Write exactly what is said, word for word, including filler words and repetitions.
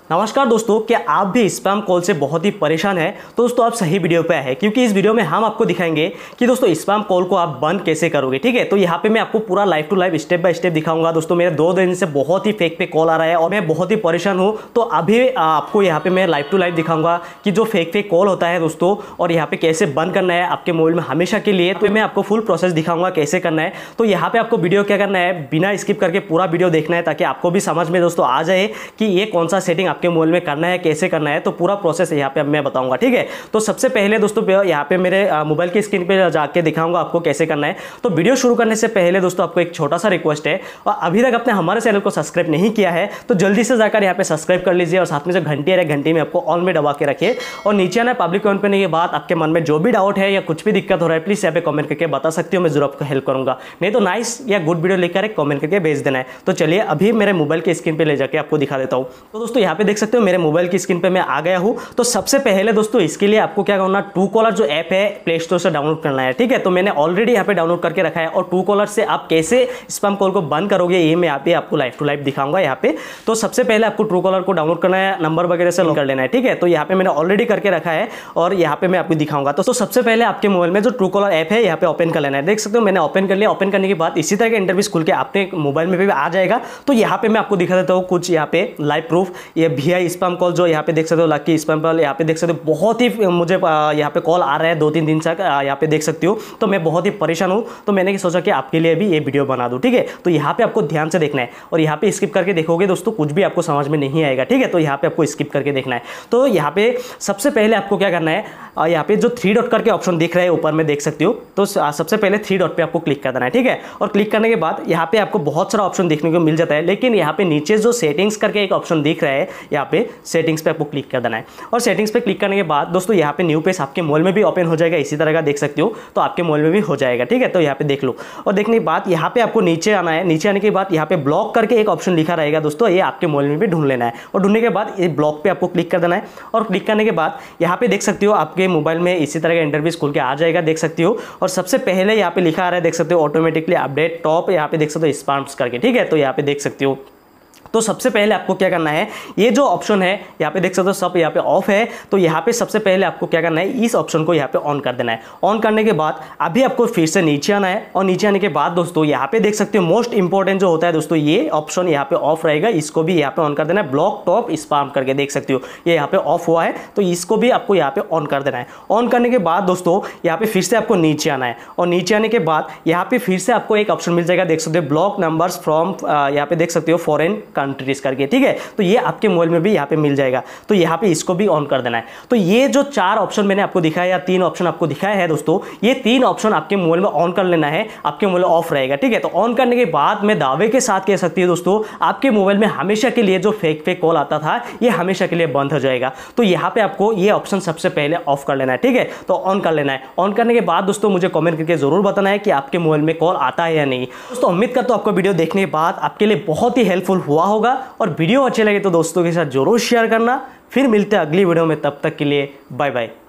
नमस्कार दोस्तों, क्या आप भी स्पैम कॉल से बहुत ही परेशान हैं? तो दोस्तों आप सही वीडियो पे आए हैं, क्योंकि इस वीडियो में हम आपको दिखाएंगे कि दोस्तों स्पैम कॉल को आप बंद कैसे करोगे। ठीक है, तो यहाँ पे मैं आपको पूरा live to live step by step दिखाऊंगा। दोस्तों मेरे दो दिन से बहुत ही फेक पे कॉल आ रहा है और मैं बहुत ही परेशान हूँ। तो अभी आपको यहाँ पे मैं लाइव टू लाइव दिखाऊंगा कि जो फेक फेक कॉल होता है दोस्तों, और यहाँ पे कैसे बंद करना है आपके मोबाइल में हमेशा के लिए। तो मैं आपको फुल प्रोसेस दिखाऊंगा कैसे करना है। तो यहाँ पे आपको वीडियो क्या करना है, बिना स्किप करके पूरा वीडियो देखना है, ताकि आपको भी समझ में दोस्तों आ जाए कि ये कौन सा सेटिंग आपके मोबाइल में करना है, कैसे करना है। तो पूरा प्रोसेस यहाँ पे मैं बताऊंगा। ठीक है, तो सबसे पहले दोस्तों यहाँ पे मेरे मोबाइल की स्क्रीन पे जाके दिखाऊंगा आपको कैसे करना है। तो वीडियो शुरू करने से पहले दोस्तों आपको एक छोटा सा रिक्वेस्ट है, और अभी तक आपने हमारे चैनल को सब्सक्राइब नहीं किया है तो जल्दी से जाकर यहाँ पे सब्सक्राइब कर लीजिए, और साथ में जो घंटी है घंटी में आपको ऑल में दबा के रखिए। और नीचे आना पब्लिक कमेंट करने के बाद आपके मन में जो भी डाउट है या कुछ भी दिक्कत हो रहा है, प्लीज यहाँ पे कमेंट करके बता सकते हो, मैं जरूर आपको हेल्प करूंगा। नहीं तो नाइस या गुड वीडियो लेकर एक कमेंट करके भेज देना है। तो चलिए अभी मेरे मोबाइल की स्क्रीन पे ले जाके आपको दिखा देता हूँ। तो दोस्तों यहाँ पे देख सकते हो मेरे मोबाइल की स्क्रीन पे मैं आ गया हूँ। तो सबसे पहले दोस्तों इसके लिए आपको क्या करना, ट्रू कॉलर जो ऐप है प्ले स्टोर से डाउनलोड करना है। ठीक है, तो मैंने ऑलरेडी यहाँ पे डाउनलोड करके रखा है, और ट्रू कॉलर से आप कैसे स्पैम कॉल को बंद करोगे ये मैं यहाँ पे आपको लाइव टू लाइव दिखाऊंगा यहाँ पे। तो सबसे पहले आपको ट्रू कॉलर को डाउनलोड करना है, नंबर वगैरह से लॉग कर लेना है। ठीक है, तो यहाँ पे मैंने ऑलरेडी करके रखा है और यहाँ पे मैं आपको दिखाऊंगा। तो, तो सबसे पहले आपके मोबाइल में जो ट्रू कॉलर ऐप है यहाँ पे ओपन कर लेना है। देख सकते हो मैंने ओपन कर लिया। ओपन करने के बाद इसी तरह का इंटरफेस खुल के आपके मोबाइल में भी आ जाएगा। तो यहाँ पे मैं आपको दिखा देता हूँ कुछ यहाँ पे लाइव प्रूफ। ये वी आई स्पैम कॉल जो यहाँ पे देख सकते हो, लकी स्पैम कॉल यहाँ पे देख सकते हो, बहुत ही मुझे यहाँ पे कॉल आ रहा है दो तीन दिन तक, यहाँ पे देख सकते हो। तो मैं बहुत ही परेशान हूँ, तो मैंने सोचा कि आपके लिए भी ये वीडियो बना दूँ। ठीक है, तो यहाँ पे आपको ध्यान से देखना है, और यहाँ पे स्किप करके देखोगे दोस्तों कुछ भी आपको समझ में नहीं आएगा। ठीक है, तो यहाँ पे आपको स्किप करके देखना है। तो यहाँ पे सबसे पहले आपको क्या करना है, यहाँ पे जो थ्री डॉट करके ऑप्शन दिख रहा है ऊपर में देख सकते हो, तो सबसे पहले थ्री डॉट पे आपको क्लिक कर देना है। ठीक है, और क्लिक करने के बाद यहाँ पे आपको बहुत सारा ऑप्शन देखने को मिल जाता है, लेकिन यहाँ पे नीचे जो सेटिंग्स करके एक ऑप्शन दिख रहा है, यहाँ पे सेटिंग्स पे आपको क्लिक कर देना है। और सेटिंग्स पे क्लिक करने के बाद दोस्तों यहाँ पे न्यू पेज आपके मोबाइल में भी ओपन हो जाएगा, इसी तरह का देख सकते हो। तो आपके मोबाइल में भी हो जाएगा। ठीक है, तो यहाँ पे देख लो, और देखने के बाद यहाँ पे आपको नीचे आना है। नीचे आने के बाद यहाँ पे ब्लॉक करके एक ऑप्शन लिखा रहेगा दोस्तों, ये आपके मोबाइल में भी ढूंढ लेना है, और ढूंढने के बाद ये ब्लॉक पे आपको क्लिक कर देना है। और क्लिक करने के बाद यहाँ पे देख सकते हो आपके मोबाइल में इसी तरह का इंटरफेस खुल के आ जाएगा, देख सकते हो। और सबसे पहले यहाँ पे लिखा आ रहा है, देख सकते हो ऑटोमेटिकली अपडेट टॉप, यहाँ पे देख सकते हो स्पैम्स करके। ठीक है, तो यहाँ पे देख सकते हो। तो सबसे पहले आपको क्या करना है, ये जो ऑप्शन है यहाँ पे देख सकते हो सब यहाँ पे ऑफ है। तो यहाँ पे सबसे पहले आपको क्या करना है, इस ऑप्शन को यहाँ पे ऑन कर देना है। ऑन करने के बाद अभी आपको फिर से नीचे आना है, और नीचे आने के बाद दोस्तों यहाँ पे देख सकते हो मोस्ट इंपॉर्टेंट जो होता है दोस्तों, ये ऑप्शन यहाँ पे ऑफ रहेगा, इसको भी यहाँ पे ऑन कर देना है। ब्लॉक टॉप स्पैम करके देख सकते हो ये यहाँ पे ऑफ हुआ है, तो इसको भी आपको यहाँ पे ऑन कर देना है। ऑन करने के बाद दोस्तों यहाँ पे फिर से आपको नीचे आना है, और नीचे आने के बाद यहाँ पे फिर से आपको एक ऑप्शन मिल जाएगा, देख सकते हो ब्लॉक नंबर्स फ्रॉम, यहाँ पे देख सकते हो फॉरेन कंट्रीज करके। ठीक है, तो ये आपके मोबाइल में भी यहाँ पे मिल जाएगा, तो यहाँ पे इसको भी ऑन कर देना है। तो ये जो चार ऑप्शन मैंने आपको दिखाया, या तीन ऑप्शन आपको दिखाया है दोस्तों, ये तीन ऑप्शन आपके मोबाइल में ऑन कर लेना है, आपके मोबाइल ऑफ रहेगा। ठीक है, तो ऑन करने के बाद मैं दावे के साथ कह सकती हूँ दोस्तों, आपके मोबाइल में हमेशा के लिए जो फेक फेक कॉल आता था ये हमेशा के लिए बंद हो जाएगा। तो यहाँ पे आपको ये ऑप्शन सबसे पहले ऑफ कर लेना है। ठीक है, तो ऑन कर लेना है। ऑन करने के बाद दोस्तों मुझे कमेंट करके जरूर बताना है कि आपके मोबाइल में कॉल आता है या नहीं। दोस्तों उम्मीद करता हूं आपको वीडियो देखने के बाद आपके लिए बहुत ही हेल्पफुल हुआ होगा, और वीडियो अच्छे लगे तो दोस्तों के साथ जरूर शेयर करना। फिर मिलते हैं अगली वीडियो में, तब तक के लिए बाय बाय।